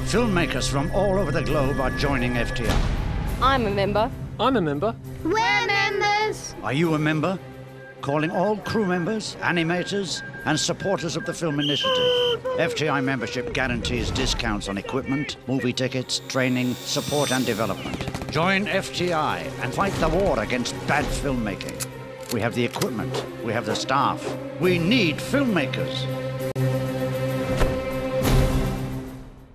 Filmmakers from all over the globe are joining FTI. I'm a member. I'm a member. We're members. Are you a member? Calling all crew members, animators, and supporters of the film initiative. FTI membership guarantees discounts on equipment, movie tickets, training, support, and development. Join FTI and fight the war against bad filmmaking. We have the equipment. We have the staff. We need filmmakers.